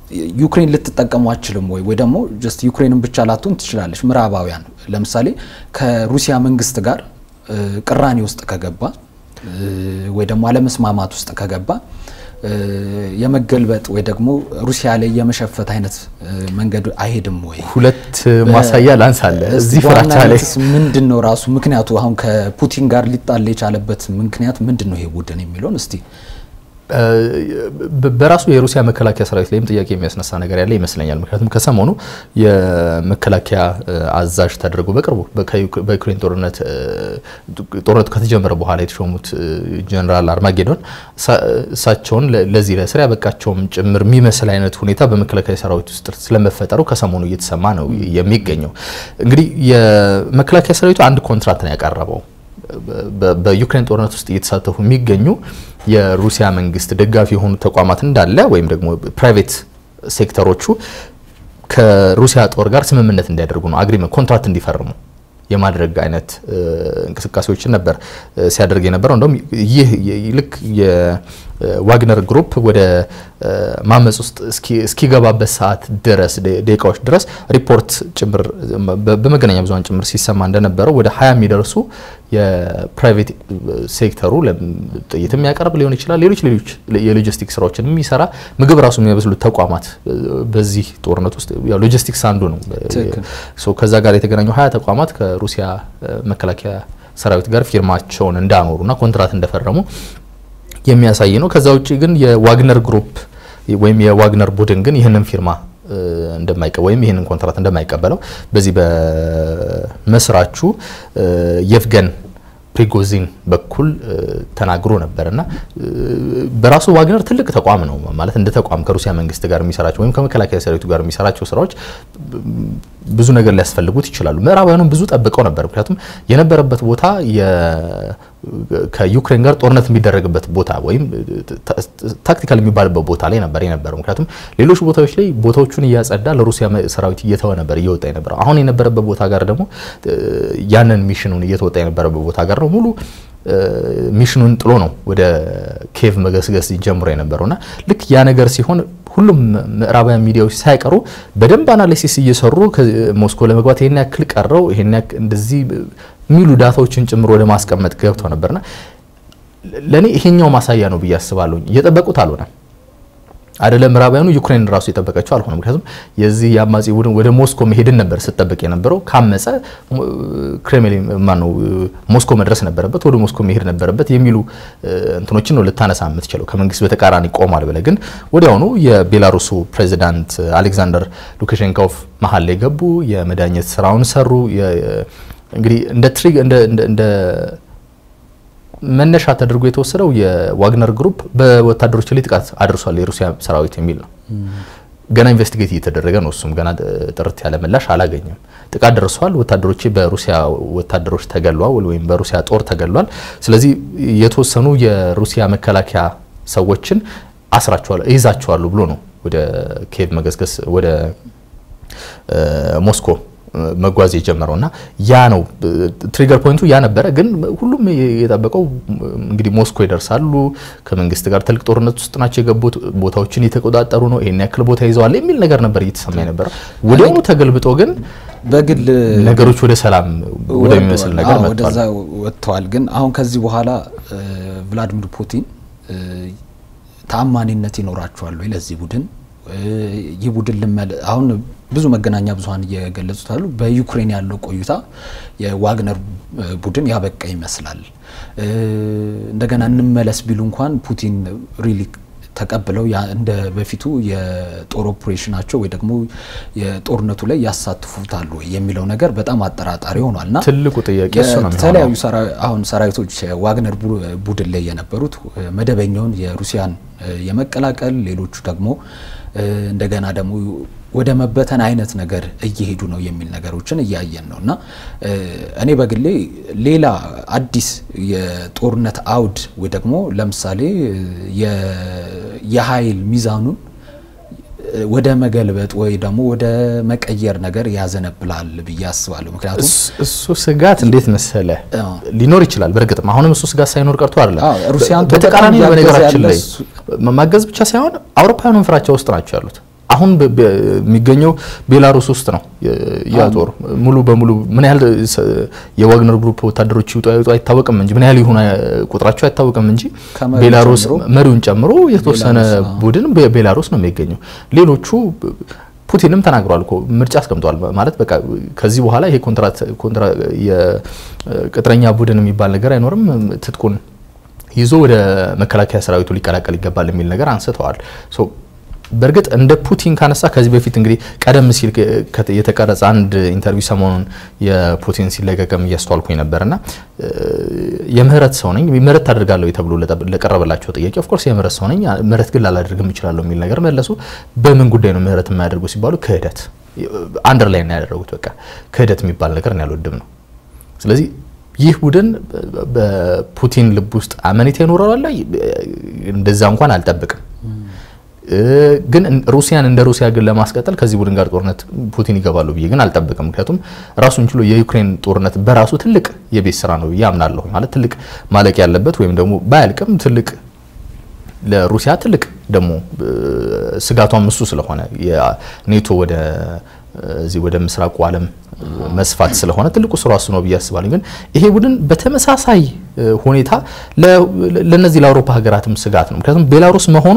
ዩክሬን ልትጠቀሙ አችልም ወይ ወይ ደግሞ ጀስት ዩክሬንን ብቻ ላትሆን ትችላለች ምዕራባውያን ለምሳሌ ከሩሲያ መንግስት ጋር ቅራኔ ውስጥ ከገባ ወይ ደግሞ አለመስማማት ውስጥ ከገባ የመገልበጥ ወይ ደግሞ ሩሲያ ላይ የመሸፈት አይነት መንገድ አይሄድም ወይ ሁለት ማሳያ ላንሳለ እዚህ ፍራቻ ላይ ምንድነው ራሱ ምክንያቱ አሁን ከፑቲን ጋር ሊጣል የቻለበት ምክንያት ምንድነው ይሄ ቡድን የሚለውን እስቲ በራሱ የሩሲያ መከላከያ ሰራዊት ላይም ጥያቄ የሚያስነሳ ነገር ያለ ይመስለኛል ምክንያቱም ከሰሞኑ የመከላከያ አዛዥ ተደርጎ በቅርቡ በዩክሬን ጦርነት ጦርነቱ ከተጀመረ በኋላ የተሾሙት ጀነራል አርማጌዶን ሳቸውን ለዚህ ለስራ ያበቃቸውም ጭምር የሚመስል አይነት ሁኔታ በመከላከያ ሰራዊት ውስጥ ስለመፈጠሩ ከሰሞኑ እየተሰማ ነው የሚገኘው እንግዲህ የመከላከያ ሰራዊቱ አንድ ኮንትራክት ነው ያቀረበው በዩክሬን ጦርነት ውስጥ እየተሳተፉ የሚገኙ የሩሲያ መንግስት ደጋፊ የሆኑ ተቋማት እንዳለ ወይም ደግሞ ፕራይቬት ሴክተሮቹ ከሩሲያ ጦር ጋር ስምምነት እንዲያደርጉ ነው አግሪመንት ኮንትራክት እንዲፈርሙ የማድረግ አይነት እንቅስቃሴዎችን ነበር ሲያደርግ የነበረው እንደውም ይህ ልክ የዋግነር ግሩፕ ወደ ማመጽ ውስጥ እስኪ እስኪገባበት ሰዓት ድረስ ደቂቃዎች ድረስ ሪፖርት ጭምር በመገናኛ ብዙሃን ጭምር ሲሰማ እንደነበረው ወደ ሃያ የሚደርሱ የፕራይቬት ሴክተሩ ለጥይትም ያቀርብ ሊሆን ይችላል ሌሎች ሌሎች የሎጂስቲክስ ስራዎችን የሚሰራ ምግብ ራሱ የሚያበስሉ ተቋማት በዚህ ጦርነት ውስጥ ያው ሎጂስቲክስ አንዱ ነው ሶ ከዛ ጋር የተገናኙ ሃያ ተቋማት ከሩሲያ መከላከያ ሰራዊት ጋር ፊርማቸውን እንዳኖሩና ኮንትራክት እንደፈረሙ የሚያሳይ ነው ከዛ ውጪ ግን የዋግነር ግሩፕ ወይም የዋግነር ቡድን ግን ይሄንን ፊርማ እንደማይቀበል ወይም ይሄንን ኮንትራክት እንደማይቀበለው በዚህ በመስራቹ የፍገን ፕሪጎዚን በኩል ተናግሮ ነበርና በራሱ ዋግነር ትልቅ ተቋም ነው ማለት እንደ ተቋም ከሩሲያ መንግስት ጋር የሚሰራቸው ወይም ከመከላከያ ሰራዊቱ ጋር የሚሰራቸው ስራዎች ብዙ ነገር ሊያስፈልጉት ይችላሉ ምዕራባውያኑም ብዙ ጠብቀው ነበር ምክንያቱም የነበረበት ቦታ ከዩክሬን ጋር ጦርነት የሚደረግበት ቦታ ወይም ታክቲካል የሚባልበት ቦታ ላይ ነበር የነበረው ምክንያቱም ሌሎች ቦታዎች ላይ ቦታዎቹን ያጸዳ ለሩሲያ ሰራዊት እየተወ ነበር እየወጣ የነበረው አሁን የነበረበት ቦታ ጋር ደግሞ ያንን ሚሽኑን እየተወጣ የነበረበት ቦታ ጋር ነው ሙሉ ሚሽኑን ጥሎ ነው ወደ ኬቭ መገስገስ ጀምሮ የነበረውና ልክ ያ ነገር ሲሆን ሁሉም ምዕራባውያን ሚዲያዎች ሳይቀሩ በደንብ አናሊሲስ እየሰሩ ሞስኮ ለመግባት ይሄን ያክል ቀረው ይሄን ያክል እንደዚህ ሚሉ ዳታዎችን ጭምሮ ወደ ማስቀመጥ ገብተው ነበርና ለኔ ይሄኛው ማሳያ ነው በያስባለሁ እየተጠበቁት አልሆነ አይደለም ምዕራባውያኑ ዩክሬን ራሱ እየተጠበቀችው አልሆነ ምክንያቱም የዚህ ያማጺ ቡድን ወደ ሞስኮ መሄድን ነበር ሲጠበቅ የነበረው ካመጸ ክሬምሊን ማነው ሞስኮ መድረስ ነበረበት ወደ ሞስኮ መሄድ ነበረበት የሚሉ እንትኖችን ነው ልታነሳ የምትችለው ከመንግስት በተቃራኒ ቆማል ብለ ግን ወዲያውኑ የቤላሩሱ ፕሬዚዳንት አሌክሳንደር ሉካሼንኮቭ መሐል ላይ ገቡ የመዳኘት ስራውን ሰሩ እንግዲህ እንደ ትሪግ እንደ እንደ መነሻ ተደርጎ የተወሰደው የዋግነር ግሩፕ በወታደሮች ላይ ጥቃት አድርሷል የሩሲያ ሰራዊት የሚል ነው ገና ኢንቨስቲጌት እየተደረገ ነው እሱም ገና ጥርት ያለ ምላሽ አላገኘም ጥቃት ደርሷል ወታደሮች በሩሲያ ወታደሮች ተገሏል ወይም በሩሲያ ጦር ተገሏል ስለዚህ የተወሰኑ የሩሲያ መከላከያ ሰዎችን አስራቸዋል ይዛቸዋል ብሎ ነው ወደ ኬቭ መገስገስ ወደ ሞስኮ መጓዝ የጀመረውና ያ ነው ትሪገር ፖይንቱ ያ ነበር ግን ሁሉም የጠበቀው እንግዲህ ሞስኮ ይደርሳሉ ከመንግስት ጋር ትልቅ ጦርነት ውስጥ ናቸው የገቡት ቦታዎችን እየተቆጣጠሩ ነው ይሄን ያክል ቦታ ይዘዋል የሚል ነገር ነበር እየተሰማ ነበር ወዲያውኑ ተገልብጦ ግን በግል ነገሮች ወደ ሰላም ወደሚመስል ነገር መጥቷል ወደዛ ወጥቷል ግን አሁን ከዚህ በኋላ ቭላዲሚር ፑቲን ታማኒነት ይኖራቸዋል ወይ ለዚህ ቡድን ይቡድን ለማለ አሁን ብዙ መገናኛ ብዙሃን እየገለጹታሉ በዩክሬን ያለው ቆይታ የዋግነር ቡድን ያበቃ ይመስላል እንደገና እንመለስ ቢሉ እንኳን ፑቲን ሪሊ ተቀበለው ያ እንደ በፊቱ የጦር ኦፕሬሽናቸው ወይ ደግሞ የጦርነቱ ላይ ያሳትፉታል ወይ የሚለው ነገር በጣም አጠራጣሪ ሆኗልና ትልቁ ጥያቄ እሱ ነው ተለያዩ አሁን ሰራዊቶች ዋግነር ቡድን ላይ የነበሩት መደበኛውን የሩሲያን የመቀላቀል ሌሎቹ ደግሞ እንደገና ደግሞ ወደ መበተን አይነት ነገር እየሄዱ ነው የሚል ነገሮችን እያየን ነውና እኔ በግሌ ሌላ አዲስ የጦርነት አውድ ወይ ደግሞ ለምሳሌ የኃይል ሚዛኑን ወደ መገልበጥ ወይ ደግሞ ወደ መቀየር ነገር ያዘነብላል በያስባለሁ ምክንያቱም እሱ ስጋት እንዴት መሰለ ሊኖር ይችላል በርግጥ አሁንም እሱ ስጋት ሳይኖር ቀርቶ አይደለም ሩሲያን በተቃራኒ በነገራችን ላይ ማገዝ ብቻ ሳይሆን አውሮፓውያኑን ፍራቻ ውስጥ ናቸው ያሉት አሁን የሚገኘው ቤላሩስ ውስጥ ነው ያ ጦር ሙሉ በሙሉ ምን ያህል የዋግነር ግሩፕ ወታደሮች ይውጡ አይውጡ አይታወቅም እንጂ ምን ያህል ይሆነ ቁጥራቸው አይታወቅም እንጂ ቤላሩስ መሪውን ጨምሮ የተወሰነ ቡድን በቤላሩስ ነው የሚገኘው ሌሎቹ ፑቲንም ተናግሯል እኮ ምርጫ አስቀምጧል ማለት በቃ ከዚህ በኋላ ይሄ ኮንትራት ኮንትራ የቅጥረኛ ቡድን የሚባል ነገር አይኖርም ትጥቁን ይዞ ወደ መከላከያ ሰራዊቱ ሊቀላቀል ይገባል የሚል ነገር አንስተዋል ሶ በርግጥ እንደ ፑቲን ካነሳ ከዚህ በፊት እንግዲህ ቀደም ሲል የተቀረጸ አንድ ኢንተርቪው ሰሞኑን የፑቲን ሲለቀቀም ያስተዋልኩኝ ነበርና የምህረት ሰው ነኝ ምህረት ታደርጋለሁ ተብሎ ለቀረበላቸው ጥያቄ ኦፍ ኮርስ የምህረት ሰው ነኝ ምህረት ግን ላላደርግም ይችላል የሚል ነገር መለሱ በምን ጉዳይ ነው ምህረት የማያደርጉ ሲባሉ ክህደት አንደርላይን ያደረጉት በቃ ክህደት የሚባል ነገር ነው ያልወድም ነው ስለዚህ ይህ ቡድን በፑቲን ልብ ውስጥ አመኔታ ይኖራል እንደዛ እንኳን አልጠብቅም ግን ሩሲያን እንደ ሩሲያ ግን ለማስቀጠል ከዚህ ቡድን ጋር ጦርነት ፑቲን ይገባሉ ብዬ ግን አልጠብቅም ምክንያቱም ራሱን ችሎ የዩክሬን ጦርነት በራሱ ትልቅ የቤት ስራ ነው ያምናለሁ ማለት ትልቅ ማለቅ ያለበት ወይም ደግሞ ባያልቅም ትልቅ ለሩሲያ ትልቅ ደግሞ ስጋቷም እሱ ስለሆነ የኔቶ ወደ እዚህ ወደ ምስራቁ ዓለም መስፋት ስለሆነ ትልቁ ስራ እሱ ነው ብያስባለሁ ግን ይሄ ቡድን በተመሳሳይ ሁኔታ ለነዚህ ለአውሮፓ ሀገራትም ስጋት ነው ምክንያቱም ቤላሩስ መሆኑ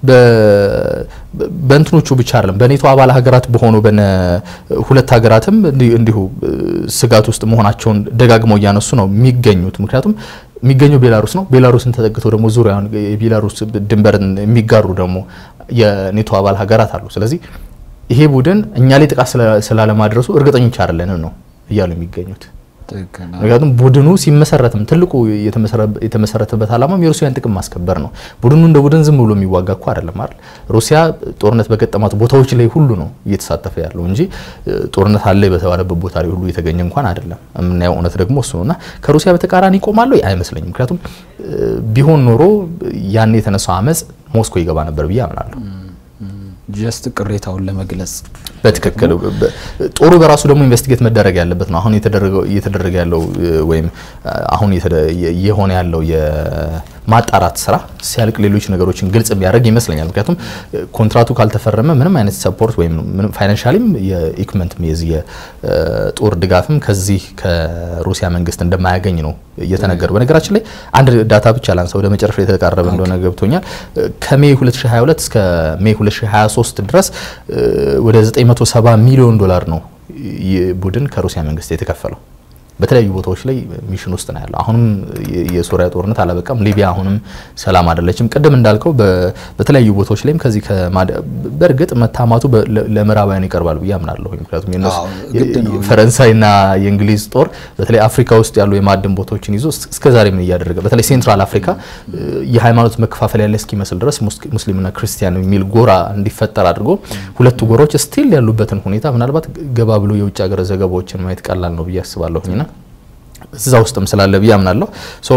በእንትኖቹ ብቻ አይደለም በኔቶ አባል ሀገራት በሆኑ በነ ሁለት ሀገራትም እንዲሁ ስጋት ውስጥ መሆናቸውን ደጋግመው ያነሱ ነው የሚገኙት ምክንያቱም የሚገኘው ቤላሩስ ነው ቤላሩስን ተጠግተው ደግሞ ዙሪያውን የቤላሩስ ድንበርን የሚጋሩ ደግሞ የኔቶ አባል ሀገራት አሉ ስለዚህ ይሄ ቡድን እኛ ላይ ጥቃት ስላለ ማድረሱ እርግጠኞች አይደለንም ነው ይያሉ የሚገኙት ምክንያቱም ቡድኑ ሲመሰረትም ትልቁ የተመሰረተበት ዓላማም የሩሲያን ጥቅም ማስከበር ነው ቡድኑ እንደ ቡድን ዝም ብሎ የሚዋጋ እኮ አይደለም አይደል ሩሲያ ጦርነት በገጠማት ቦታዎች ላይ ሁሉ ነው እየተሳተፈ ያለው እንጂ ጦርነት አለ በተባለበት ቦታ ላይ ሁሉ የተገኘ እንኳን አይደለም ምንያው እውነት ደግሞ እሱ ነውና ከሩሲያ በተቃራኒ ይቆማሉ አይመስለኝም ምክንያቱም ቢሆን ኖሮ ያን የተነሳው አመጽ ሞስኮ ይገባ ነበር ብዬ አምናለሁ ጀስት ቅሬታውን ለመግለጽ በትክክል ጦሩ በራሱ ደግሞ ኢንቨስቲጌት መደረግ ያለበት ነው አሁን የተደረገው እየተደረገ ያለው ወይም አሁን የሆነ ያለው የማጣራት ስራ ሲያልቅ ሌሎች ነገሮችን ግልጽ ቢያደርግ ይመስለኛል ምክንያቱም ኮንትራቱ ካልተፈረመ ምንም አይነት ሰፖርት ወይም ምንም ፋይናንሻሊም የኢኩዊፕመንት ሜዝ የጦር ድጋፍም ከዚህ ከሩሲያ መንግስት እንደማያገኝ ነው እየተነገረው በነገራችን ላይ አንድ ዳታ ብቻ ላንሳ ወደ መጨረሻ የተቃረበ እንደሆነ ገብቶኛል ከሜይ ሁለት ሺህ ሃያ ሁለት እስከ ሜይ ሁለት ሺህ ሃያ ሶስት ድረስ ወደ ዘጠኝ መቶ ሰባ ሚሊዮን ዶላር ነው ቡድን ከሩሲያ መንግስት የተከፈለው በተለያዩ ቦታዎች ላይ ሚሽን ውስጥ ነው ያለው አሁንም የሶሪያ ጦርነት አላበቃም ሊቢያ አሁንም ሰላም አይደለችም ቀደም እንዳልከው በተለያዩ ቦታዎች ላይም ከዚህ በርግጥ መታማቱ ለምዕራባውያን ይቀርባል ብዬ አምናለሁ ምክንያቱም የነሱ ፈረንሳይና የእንግሊዝ ጦር በተለይ አፍሪካ ውስጥ ያሉ የማዕድን ቦታዎችን ይዞ እስከዛሬ ምን ያደረገ በተለይ ሴንትራል አፍሪካ የሃይማኖት መከፋፈል ያለ እስኪመስል ድረስ ሙስሊምና ክርስቲያን የሚል ጎራ እንዲፈጠር አድርጎ ሁለቱ ጎራዎች ስቲል ያሉበትን ሁኔታ ምናልባት ገባ ብሎ የውጭ ሀገር ዘገባዎችን ማየት ቀላል ነው ብዬ አስባለሁና እዛ ውስጥም ስላለ ብያምናለሁ ሶ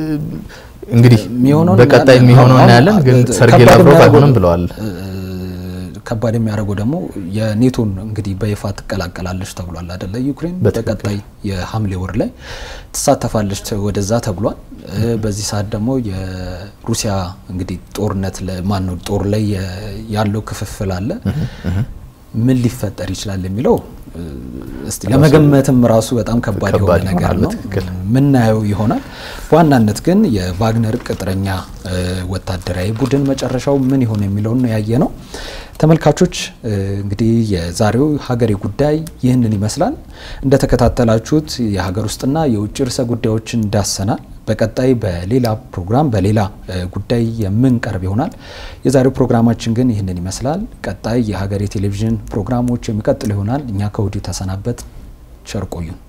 እንግዲህ በቀጣይ የሚሆነው እናያለን ግን ሰርጌይ ላቭሮቭ አይሆንም ብለዋል ከባድ የሚያደርገው ደግሞ የኔቶን እንግዲህ በይፋ ተቀላቀላለች ተብሏል አይደለ ዩክሬን በቀጣይ የሐምሌ ወር ላይ ተሳተፋለች ወደዛ ተብሏል በዚህ ሰዓት ደግሞ የሩሲያ እንግዲህ ጦርነት ለማን ነው ጦር ላይ ያለው ክፍፍል አለ ምን ሊፈጠር ይችላል የሚለው እስቲ ለመገመትም ራሱ በጣም ከባድ የሆነ ነገር ነው ምን ናየው ይሆናል ዋናነት ግን የቫግነር ቅጥረኛ ወታደራዊ ቡድን መጨረሻው ምን ይሆን የሚለው ነው ያየነው ተመልካቾች እንግዲህ የዛሬው ሀገሬ ጉዳይ ይህንን ይመስላል እንደተከታተላችሁት የሀገር ውስጥና የውጭ ርዕሰ ጉዳዮችን ዳሰናል በቀጣይ በሌላ ፕሮግራም በሌላ ጉዳይ የምንቀርብ ይሆናል የዛሬው ፕሮግራማችን ግን ይህንን ይመስላል ቀጣይ የሀገሬ ቴሌቪዥን ፕሮግራሞች የሚቀጥሉ ይሆናል እኛ ከወዲሁ ተሰናበት ቸር ቆዩ